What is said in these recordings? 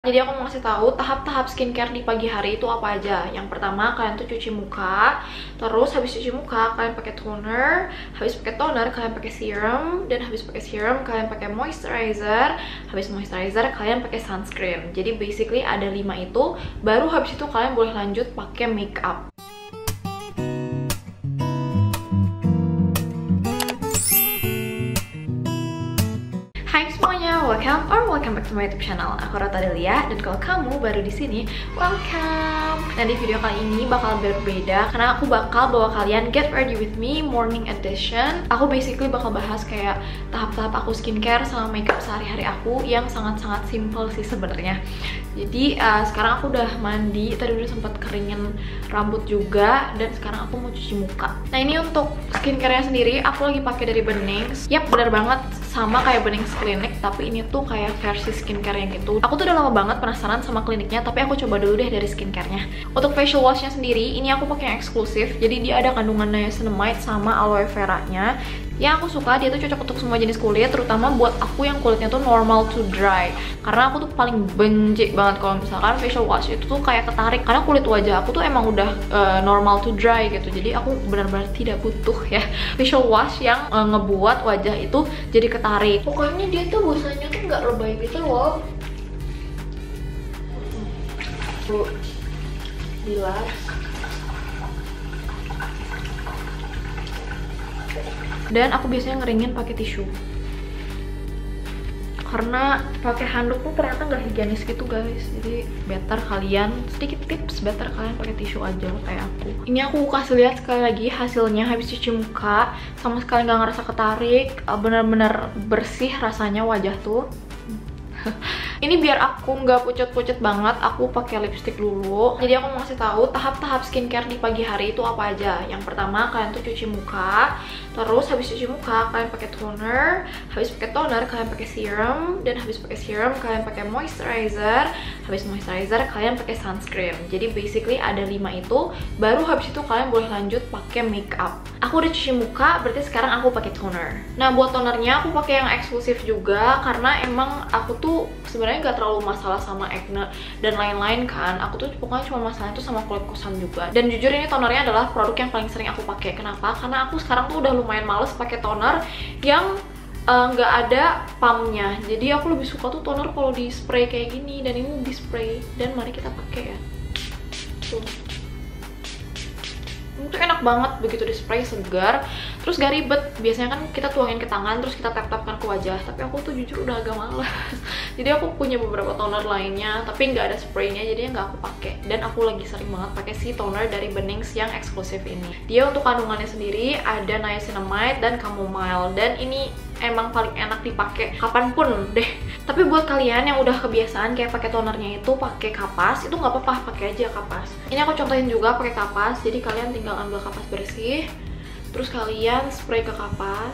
Jadi aku mau ngasih tahu tahap-tahap skincare di pagi hari itu apa aja. Yang pertama, kalian tuh cuci muka. Terus habis cuci muka, kalian pakai toner. Habis pakai toner, kalian pakai serum. Dan habis pakai serum, kalian pakai moisturizer. Habis moisturizer, kalian pakai sunscreen. Jadi basically ada 5 itu. Baru habis itu kalian boleh lanjut pakai makeup. Hai semuanya, welcome back to my YouTube channel. Aku Rota Delia, dan kalau kamu baru di sini, welcome. Nah, di video kali ini bakal berbeda karena aku bakal bawa kalian get ready with me morning edition. Aku basically bakal bahas kayak tahap-tahap aku skincare sama makeup sehari-hari aku yang sangat-sangat simple sih sebenarnya. Jadi sekarang aku udah mandi, tadi udah sempat keringin rambut juga, dan sekarang aku mau cuci muka. Nah, ini untuk skincare-nya sendiri aku lagi pakai dari Benings. Yap, bener banget sama kayak Benings Clinic, tapi ini tuh kayak versi skincare yang gitu. Aku tuh udah lama banget penasaran sama kliniknya, tapi aku coba dulu deh dari skincare-nya. Untuk facial wash-nya sendiri, ini aku pakai yang eksklusif. Jadi dia ada kandungan niacinamide sama aloe vera-nya. Yang aku suka, dia tuh cocok untuk semua jenis kulit, terutama buat aku yang kulitnya tuh normal to dry. Karena aku tuh paling benci banget kalau misalkan facial wash itu tuh kayak ketarik, karena kulit wajah aku tuh emang udah normal to dry gitu. Jadi aku benar-benar tidak butuh ya facial wash yang ngebuat wajah itu jadi ketarik. Pokoknya dia tuh busanya tuh nggak lebay gitu loh. Tuh, bilas. Dan aku biasanya ngeringin pakai tisu. Karena pakai handuk tuh ternyata nggak higienis gitu guys. Jadi better kalian, sedikit tips, better kalian pakai tisu aja kayak aku. Ini aku kasih lihat sekali lagi hasilnya habis cuci muka, sama sekali nggak ngerasa ketarik, bener-bener bersih rasanya wajah tuh. Ini biar aku nggak pucet-pucet banget, aku pakai lipstick dulu. Jadi aku mau ngasih tahu tahap-tahap skincare di pagi hari itu apa aja. Yang pertama, kalian tuh cuci muka. Terus habis cuci muka, kalian pakai toner. Habis pakai toner, kalian pakai serum. Dan habis pakai serum, kalian pakai moisturizer. Habis moisturizer, kalian pakai sunscreen. Jadi basically ada 5 itu. Baru habis itu kalian boleh lanjut pakai makeup. Aku udah cuci muka, berarti sekarang aku pakai toner. Nah, buat tonernya aku pakai yang eksklusif juga karena emang aku tuh sebenarnya nggak terlalu masalah sama acne dan lain-lain kan. Aku tuh pokoknya cuma masalahnya tuh sama kulit kusam juga. Dan jujur ini tonernya adalah produk yang paling sering aku pakai. Kenapa? Karena aku sekarang tuh udah lumayan males pakai toner yang nggak ada pumpnya. Jadi aku lebih suka tuh toner kalau di spray kayak gini, dan ini di spray. Dan mari kita pakai ya. Tuh. Itu enak banget begitu di spray, segar, terus gak ribet. Biasanya kan kita tuangin ke tangan terus kita tap-tapkan ke wajah, tapi aku tuh jujur udah agak malas. Jadi aku punya beberapa toner lainnya tapi nggak ada spraynya, jadinya nggak aku pakai. Dan aku lagi sering banget pakai si toner dari Benings yang eksklusif ini. Dia untuk kandungannya sendiri ada niacinamide dan chamomile, dan ini emang paling enak dipakai kapanpun deh. Tapi buat kalian yang udah kebiasaan kayak pakai tonernya itu pakai kapas, itu nggak apa-apa, pakai aja kapas. Ini aku contohin juga pakai kapas. Jadi kalian tinggal ambil kapas bersih, terus kalian spray ke kapas.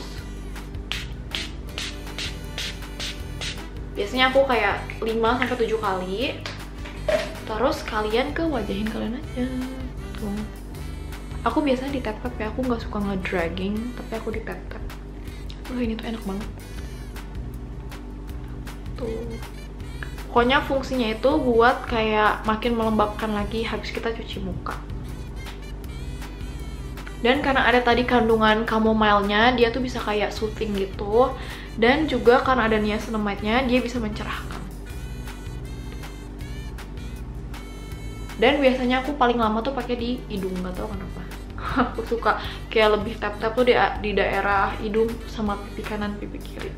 Biasanya aku kayak 5-7 kali. Terus kalian ke wajahin kalian aja. Tuh. Aku biasanya di tap-tap ya, aku nggak suka nge-dragging, tapi aku di tap-tap. Ini tuh enak banget. Tuh. Pokoknya fungsinya itu buat kayak makin melembabkan lagi habis kita cuci muka. Dan karena ada tadi kandungan chamomile-nya, dia tuh bisa kayak soothing gitu. Dan juga karena ada niacinamide-nya, dia bisa mencerahkan. Dan biasanya aku paling lama tuh pakai di hidung, nggak tahu kenapa. Aku suka kayak lebih tap-tap tuh di daerah hidung sama pipi kanan, pipi kiri.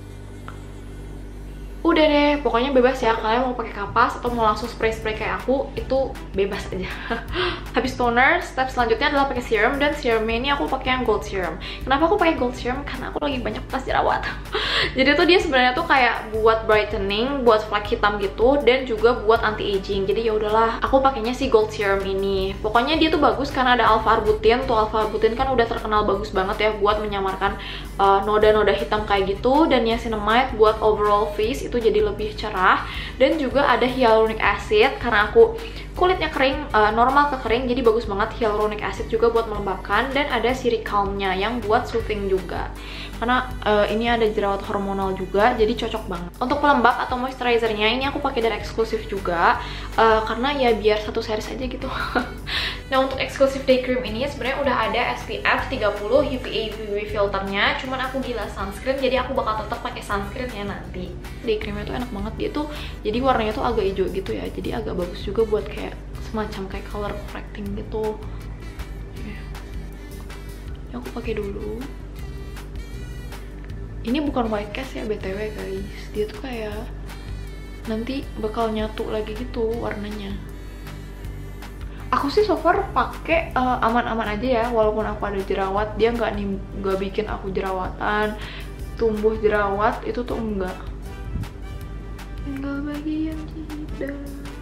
Udah deh, pokoknya bebas ya, kalian mau pakai kapas atau mau langsung spray-spray kayak aku, itu bebas aja. Habis toner, step selanjutnya adalah pakai serum, dan serumnya ini aku pakai yang gold serum. Kenapa aku pakai gold serum? Karena aku lagi banyak bekas jerawat. Jadi tuh dia sebenarnya tuh kayak buat brightening, buat flek hitam gitu, dan juga buat anti aging. Jadi ya udahlah, aku pakainya si gold serum ini. Pokoknya dia tuh bagus karena ada alpha arbutin. Tuh alpha arbutin kan udah terkenal bagus banget ya buat menyamarkan noda-noda hitam kayak gitu, dan niacinamide buat overall face itu jadi lebih cerah. Dan juga ada hyaluronic acid karena aku kulitnya kering, normal ke kering, jadi bagus banget hyaluronic acid juga buat melembabkan. Dan ada siricalmnya yang buat soothing juga. karena ini ada jerawat hormonal juga, jadi cocok banget. Untuk pelembab atau moisturizernya ini aku pakai dari eksklusif juga, karena ya biar satu series aja gitu. Nah, untuk eksklusif day cream ini sebenarnya udah ada SPF 30, UVA UV filternya, cuman aku gila sunscreen, jadi aku bakal tetap pakai sunscreen ya nanti. Day creamnya tuh enak banget, dia tuh jadi warnanya tuh agak hijau gitu ya, jadi agak bagus juga buat kayak semacam kayak color correcting gitu. Ini aku pakai dulu. Ini bukan white cast ya BTW guys, dia tuh kayak nanti bakal nyatu lagi gitu warnanya. Aku sih so far pakai aman-aman aja ya, walaupun aku ada jerawat, dia nggak bikin aku jerawatan, tumbuh jerawat itu tuh enggak. Tinggal bagian jidat.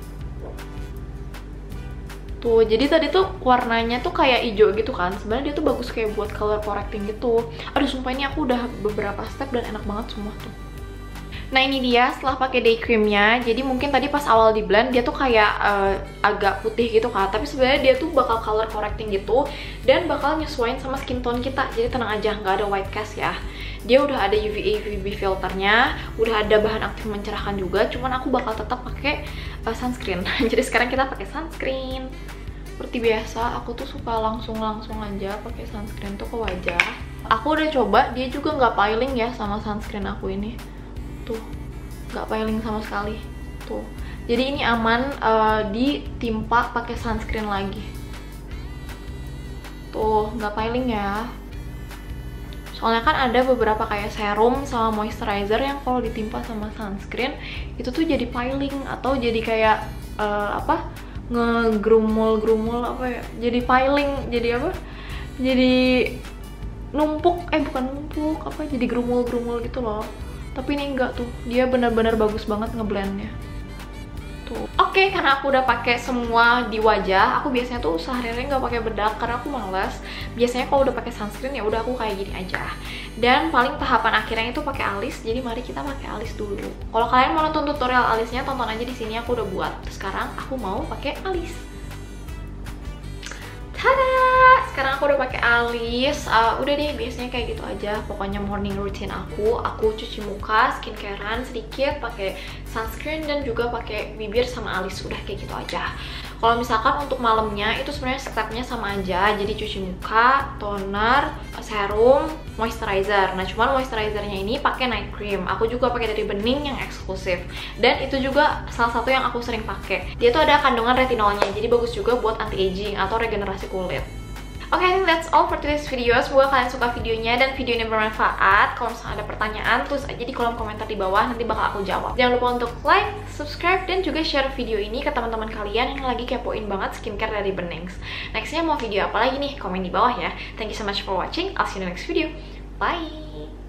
Tuh, jadi tadi tuh warnanya tuh kayak hijau gitu kan. Sebenarnya dia tuh bagus kayak buat color correcting gitu. Aduh, sumpah ini aku udah beberapa step dan enak banget semua tuh. Nah, ini dia setelah pakai day creamnya. Jadi mungkin tadi pas awal di blend dia tuh kayak agak putih gitu kan, tapi sebenarnya dia tuh bakal color correcting gitu dan bakal nyesuaiin sama skin tone kita. Jadi tenang aja, nggak ada white cast ya. Dia udah ada UVA UVB filternya, udah ada bahan aktif mencerahkan juga. Cuman aku bakal tetap pakai sunscreen. Jadi sekarang kita pakai sunscreen. Seperti biasa, aku tuh suka langsung aja pakai sunscreen tuh ke wajah. Aku udah coba, dia juga nggak peeling ya sama sunscreen aku ini. Tuh, nggak peeling sama sekali. Tuh, jadi ini aman ditimpa pakai sunscreen lagi. Tuh, nggak peeling ya. Soalnya kan ada beberapa kayak serum sama moisturizer yang kalau ditimpa sama sunscreen itu tuh jadi peeling atau jadi kayak ngegrumul apa ya, jadi peeling, jadi apa, jadi numpuk, bukan numpuk, jadi grumul gitu loh. Tapi ini enggak tuh, dia benar-benar bagus banget ngeblendnya tuh. Oke, karena aku udah pakai semua di wajah, aku biasanya tuh sehari-hari nggak pakai bedak karena aku malas. Biasanya kalau udah pakai sunscreen ya udah aku kayak gini aja. Dan paling tahapan akhirnya itu pakai alis. Jadi mari kita pakai alis dulu. Kalau kalian mau nonton tutorial alisnya, tonton aja di sini, aku udah buat. Sekarang aku mau pakai alis. Tada! Sekarang aku udah pakai alis. Udah deh, biasanya kayak gitu aja. Pokoknya morning routine aku cuci muka, skincarean sedikit, pakai sunscreen dan juga pakai bibir sama alis. Udah kayak gitu aja. Kalau misalkan untuk malamnya itu sebenarnya stepnya sama aja. Jadi cuci muka, toner, serum, moisturizer. Nah, cuman moisturizernya ini pakai night cream. Aku juga pakai dari Bening yang eksklusif. Dan itu juga salah satu yang aku sering pakai. Dia tuh ada kandungan retinolnya. Jadi bagus juga buat anti-aging atau regenerasi kulit. Oke, I think that's all for today's video. Semoga kalian suka videonya dan video ini bermanfaat. Kalau misalnya ada pertanyaan, tulis aja di kolom komentar di bawah, nanti bakal aku jawab. Jangan lupa untuk like, subscribe, dan juga share video ini ke teman-teman kalian yang lagi kepoin banget skincare dari Benings. Nextnya mau video apa lagi nih? Komen di bawah ya. Thank you so much for watching. I'll see you in the next video. Bye!